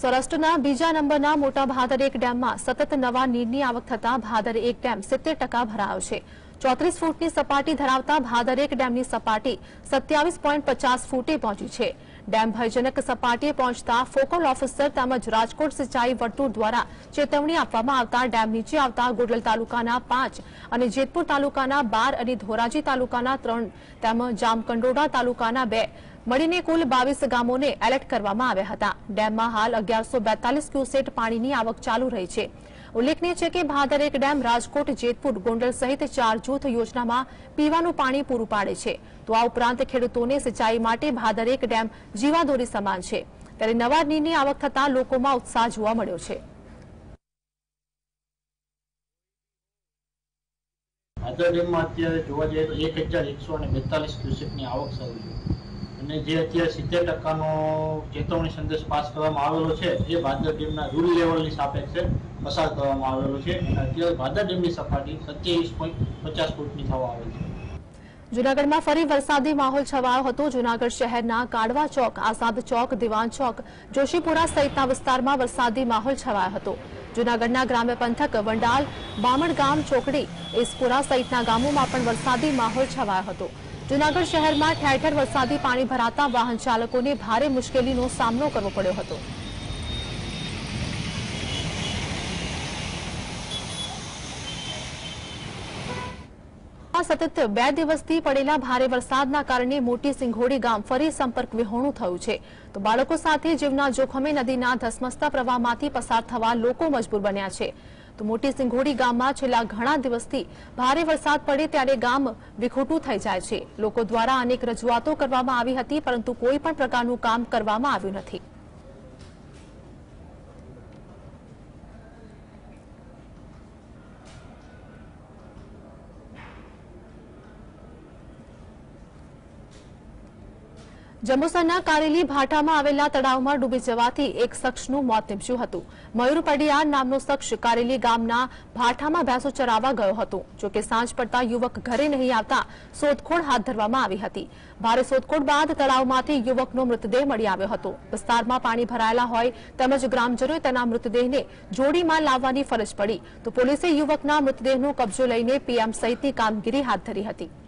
સૌરાષ્ટ્રના બીજા નંબરના મોટા ભાદર 1 ડેમમાં સતત નવા નીરની આવક થતા ભાદર 1 ડેમ 70% ભરાયો છે। 34 ફૂટની સપાટી ધરાવતા ભાદર 1 ડેમની સપાટી 27.50 ફૂટે પહોંચી છે। ડેમ ભયજનક સપાટીએ પહોંચતા ફોકલ ઓફિસર તેમજ રાજકોટ સિંચાઈ વર્તુળ દ્વારા ચેતવણી આપવામાં આવતા ડેમ નીચે આવતા ગોંડલ તાલુકાના 5 અને જેતપુર તાલુકાના 12 અને ધોરાજી તાલુકાના 3 તેમજ જામકંડોરણા તાલુકાના 2 મળીને કુલ 22 ગામોને એલર્ટ કરવામાં આવ્યા હતા। ડેમમાં હાલ 1142 ક્યુસેક પાણીની આવક ચાલુ રહી છે। ઉલ્લેખનીય છે કે ભાદર 1 ડેમ રાજકોટ, જેતપુર, ગોંડલ સહિત 4 જૂથ યોજનામાં પીવાનું પાણી પૂરું પાડે છે। તો આ ઉપરાંત ખેડૂતોને સિંચાઈ માટે ભાદર 1 ડેમ જીવાદોરી સમાન છે। ત્યારે નવા નીરની આવક થતા લોકોમાં ઉત્સાહ જોવા મળ્યો છે। ભાદર ડેમમાં અત્યારે જોવા જઈએ તો 1142 ક્યુસેકની આવક શરૂ છે અને જે અત્યારે 70%નો ચેતવણી સંદેશ પાસ કરવામાં આવેલો છે એ ભાદર ડેમના રૂલ લેવલની સાપેક્ષે પસાર કરવામાં આવેલો છે અને અત્યારે ભાદર ડેમની સપાટી 27.50 ફૂટની થવા આવી છે। જૂનાગઢમાં ફરી વરસાદી માહોલ છવાયો હતો। જૂનાગઢ શહેરના કાડવા ચોક, આઝાદ ચોક, દિવાન ચોક, જોશીપુરા સહિતના વિસ્તારમાં વરસાદી માહોલ છવાયો હતો। જૂનાગઢના ગ્રામ્ય પંથક વંડાલ, બામણગામ, ચોકડી, એસપુરા સહિતના ગામોમાં પણ વરસાદી માહોલ છવાયો હતો। જૂનાગઢ શહેરમાં ઠેર ઠેર વરસાદી પાણી ભરાતા વાહન ચાલકોને ભારે મુશ્કેલીનો સામનો કરવો પડ્યો હતો। સતત 2 દિવસથી પડેલા ભારે વરસાદના કારણે મોટી સિંઘોડી ગામ ફરી સંપર્ક વિહોણું થયું છે। તો બાળકો સાથે જીવના જોખમે નદીના ધસમસતા પ્રવાહમાંથી પસાર થવા લોકો મજબૂર બન્યા છે। તો મોટી સિંઘોડી ગામમાં છેલ્લા ઘણા દિવસથી ભારે વરસાદ પડે ત્યારે ગામ વિખૂટું થઈ જાય છે। લોકો દ્વારા અનેક રજૂઆતો કરવામાં આવી હતી, પરંતુ કોઈ પણ પ્રકારનું કામ કરવામાં આવ્યું નથી। જંબુસરના કારેલી ભાટામાં આવેલા તળાવમાં ડૂબી જવાથી એક શખ્સનું મોત નીપજ્યું હતું। મયુર પડિયાર નામનો શખ્સ કારેલી ગામના ભાટામાં ભેંસો ચરાવવા ગયો હતો। જોકે સાંજ પડતા યુવક ઘરે નહીં આવતા શોધખોળ હાથ ધરવામાં આવી હતી। ભારે શોધખોળ બાદ તળાવમાંથી યુવકનો મૃતદેહ મળી આવ્યો હતો। વિસ્તારમાં પાણી ભરાયેલા હોય તેમજ ગ્રામજનોએ તેના મૃતદેહને જોડીમાં લાવવાની ફરજ પડી, તો પોલીસે યુવકના મૃતદેહનો કબજો લઈને પીએમ સહિતની કામગીરી હાથ ધરી હતી।